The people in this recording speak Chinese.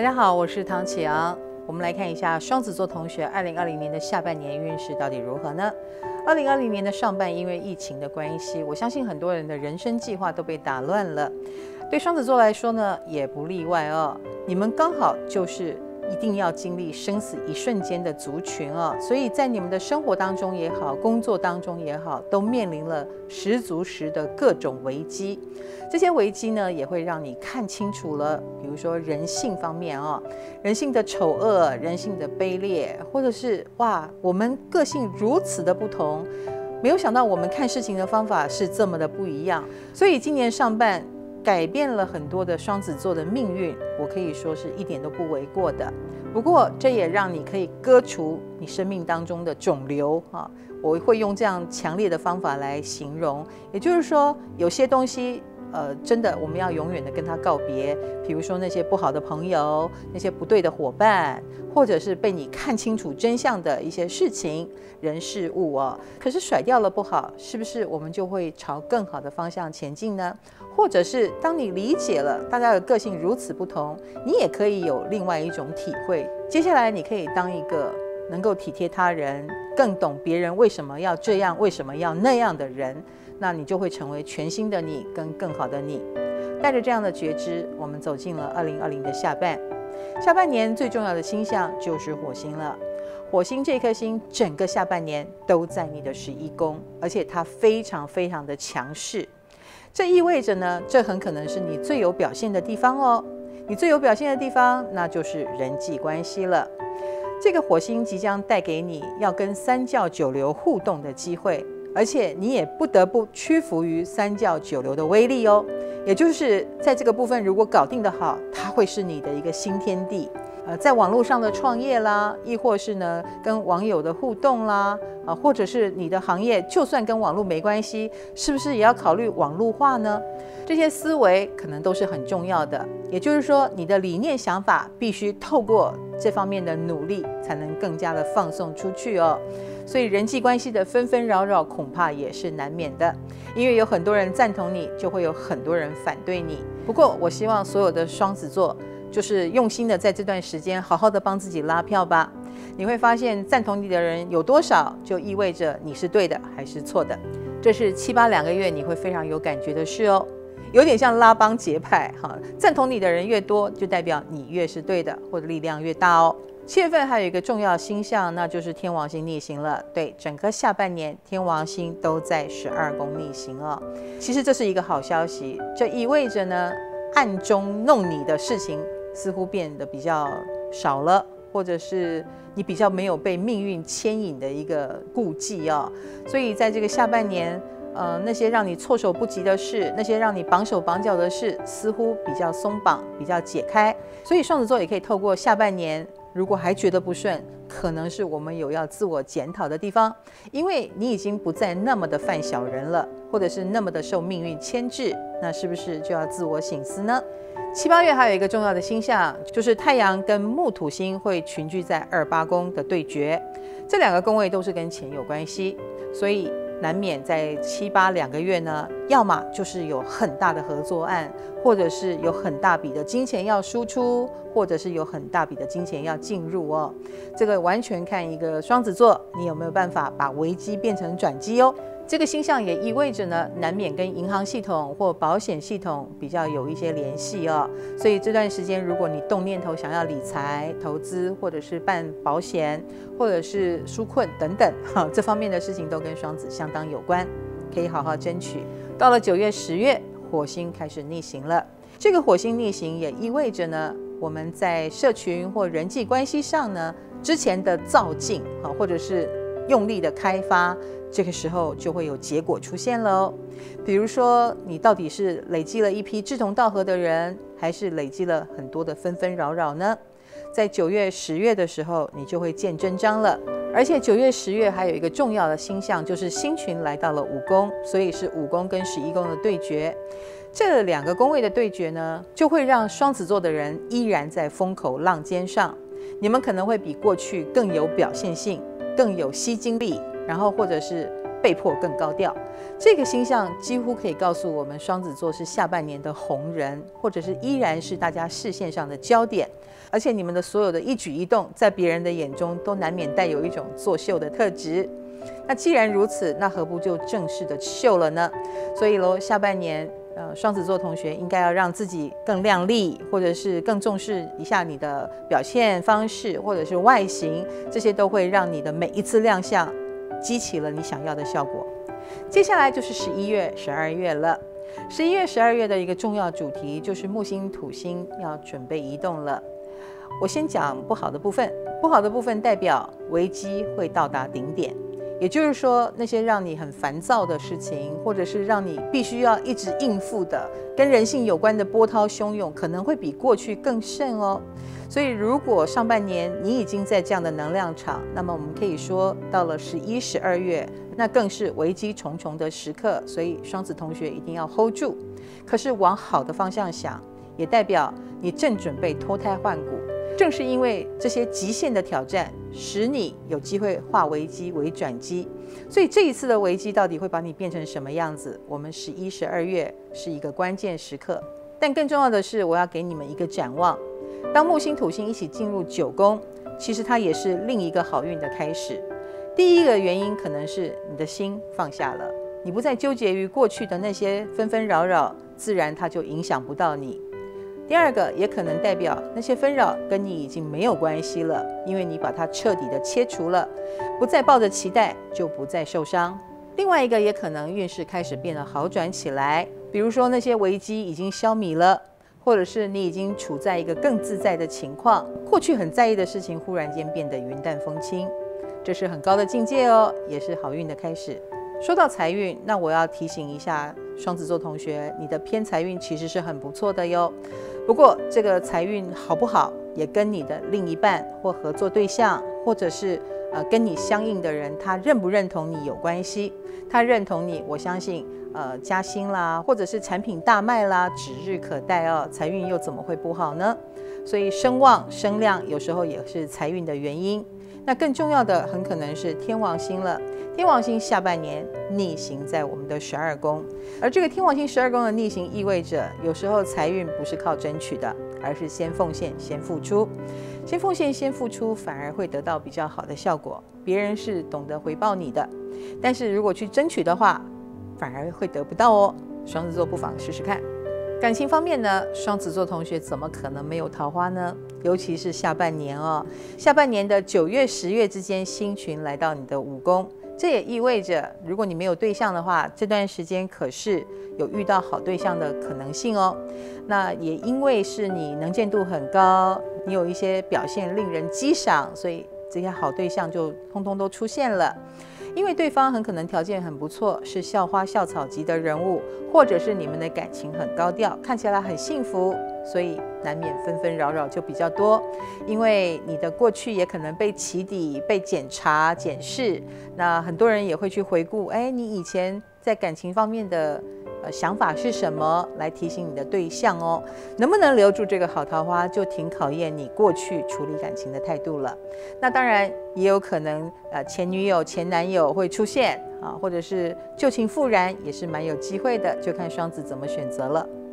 家好，我是唐启阳。我们来看一下双子座同学2020年的下半年运势到底如何呢？2020年的上半，因为疫情的关系，我相信很多人的人生计划都被打乱了。对双子座来说呢，也不例外哦。你们刚好就是一定要经历生死一瞬间的族群哦，所以在你们的生活当中也好，工作当中也好，都面临了十足十的各种危机。这些危机呢，也会让你看清楚了，比如说人性方面哦，人性的丑恶，人性的卑劣，或者是哇，我们个性如此的不同，没有想到我们看事情的方法是这么的不一样。所以今年上半改变了很多的双子座的命运，我可以说是一点都不为过的。不过这也让你可以割除你生命当中的肿瘤啊，我会用这样强烈的方法来形容。也就是说，有些东西真的我们要永远的跟他告别，比如说那些不好的朋友，那些不对的伙伴，或者是被你看清楚真相的一些事情、人事物哦。可是甩掉了不好，是不是我们就会朝更好的方向前进呢？或者是当你理解了大家的个性如此不同，你也可以有另外一种体会。接下来你可以当一个能够体贴他人，更懂别人为什么要这样，为什么要那样的人，那你就会成为全新的你跟更好的你。带着这样的觉知，我们走进了2020的下半。下半年最重要的星象就是火星了。火星这颗星整个下半年都在你的11宫，而且它非常非常的强势。这意味着呢，这很可能是你最有表现的地方哦。你最有表现的地方，那就是人际关系了。这个火星即将带给你要跟三教九流互动的机会，而且你也不得不屈服于三教九流的威力哦。也就是在这个部分，如果搞定得好，它会是你的一个新天地。在网络上的创业啦，亦或是呢跟网友的互动啦，或者是你的行业就算跟网络没关系，是不是也要考虑网络化呢？这些思维可能都是很重要的。也就是说，你的理念想法必须透过这方面的努力，才能更加的放送出去哦。所以人际关系的纷纷扰扰恐怕也是难免的，因为有很多人赞同你，就会有很多人反对你。不过我希望所有的双子座就是用心的在这段时间好好的帮自己拉票吧。你会发现赞同你的人有多少，就意味着你是对的还是错的。这是7、8、2个月你会非常有感觉的事哦。有点像拉帮结派哈，赞同你的人越多，就代表你越是对的，或者力量越大哦。7月份还有一个重要星象，那就是天王星逆行了。对，整个下半年天王星都在12宫逆行哦。其实这是一个好消息，这意味着呢，暗中弄你的事情似乎变得比较少了，或者是你比较没有被命运牵引的一个顾忌哦。所以在这个下半年，那些让你措手不及的事，那些让你绑手绑脚的事，似乎比较松绑，比较解开。所以双子座也可以透过下半年，如果还觉得不顺，可能是我们有要自我检讨的地方，因为你已经不再那么的犯小人了，或者是那么的受命运牵制，那是不是就要自我省思呢？7、8月还有一个重要的星象，就是太阳跟木土星会群聚在28宫的对决，这2个宫位都是跟钱有关系，所以难免在7、8、2个月呢，要么就是有很大的合作案，或者是有很大笔的金钱要输出，或者是有很大笔的金钱要进入哦。这个完全看一个双子座，你有没有办法把危机变成转机哦。这个星象也意味着呢，难免跟银行系统或保险系统比较有一些联系哦。所以这段时间，如果你动念头想要理财、投资，或者是办保险，或者是纾困等等，这方面的事情都跟双子相当有关，可以好好争取。到了9月、10月，火星开始逆行了。这个火星逆行也意味着呢，我们在社群或人际关系上呢，之前的造进或者是用力的开发，这个时候就会有结果出现了哦。比如说，你到底是累积了一批志同道合的人，还是累积了很多的纷纷扰扰呢？在9月、10月的时候，你就会见真章了。而且9月、10月还有一个重要的星象，就是星群来到了5宫，所以是5宫跟11宫的对决。这2个宫位的对决呢，就会让双子座的人依然在风口浪尖上。你们可能会比过去更有表现性，更有吸睛力，然后或者是被迫更高调。这个星象几乎可以告诉我们，双子座是下半年的红人，或者是依然是大家视线上的焦点。 而且你们的所有的一举一动，在别人的眼中都难免带有一种作秀的特质。那既然如此，那何不就正式的秀了呢？所以咯，下半年双子座同学应该要让自己更亮丽，或者是更重视一下你的表现方式，或者是外形，这些都会让你的每一次亮相激起了你想要的效果。接下来就是11月、12月了。11月、12月的一个重要主题就是木星、土星要准备移动了。我先讲不好的部分，不好的部分代表危机会到达顶点。也就是说，那些让你很烦躁的事情，或者是让你必须要一直应付的跟人性有关的波涛汹涌，可能会比过去更甚哦。所以如果上半年你已经在这样的能量场，那么我们可以说到了11、12月，那更是危机重重的时刻。所以双子同学一定要 hold 住。可是往好的方向想，也代表你正准备脱胎换骨。正是因为这些极限的挑战，使你有机会化危机为转机。所以这一次的危机到底会把你变成什么样子？我们11、12月是一个关键时刻。但更重要的是，我要给你们一个展望。当木星、土星一起进入9宫，其实它也是另一个好运的开始。第一个原因可能是你的心放下了，你不再纠结于过去的那些纷纷扰扰，自然它就影响不到你。第二个也可能代表那些纷扰跟你已经没有关系了，因为你把它彻底的切除了，不再抱着期待，就不再受伤。另外一个也可能运势开始变得好转起来，比如说那些危机已经消弭了，或者是你已经处在一个更自在的情况，过去很在意的事情忽然间变得云淡风轻，这是很高的境界哦，也是好运的开始。说到财运，那我要提醒一下双子座同学，你的偏财运其实是很不错的哟。不过这个财运好不好，也跟你的另一半或合作对象，或者是跟你相应的人，他认不认同你有关系。他认同你，我相信加薪啦，或者是产品大卖啦，指日可待哦。财运又怎么会不好呢？所以声望、声量有时候也是财运的原因。那更重要的很可能是天王星了。天王星下半年逆行在我们的12宫，而这个天王星12宫的逆行意味着，有时候财运不是靠争取的，而是先奉献、先付出。先奉献、先付出，反而会得到比较好的效果。别人是懂得回报你的，但是如果去争取的话，反而会得不到哦。双子座不妨试试看。感情方面呢，双子座同学怎么可能没有桃花呢？尤其是下半年哦，下半年的9月、10月之间，星群来到你的5宫。这也意味着，如果你没有对象的话，这段时间可是有遇到好对象的可能性哦。那也因为是你能见度很高，你有一些表现令人激赏，所以这些好对象就通通都出现了。因为对方很可能条件很不错，是校花校草级的人物，或者是你们的感情很高调，看起来很幸福，所以难免纷纷扰扰就比较多。因为你的过去也可能被起底、被检查、检视，那很多人也会去回顾，你以前在感情方面的想法是什么，来提醒你的对象哦。能不能留住这个好桃花，就挺考验你过去处理感情的态度了。那当然也有可能前女友、前男友会出现啊，或者是旧情复燃，也是蛮有机会的，就看双子怎么选择了。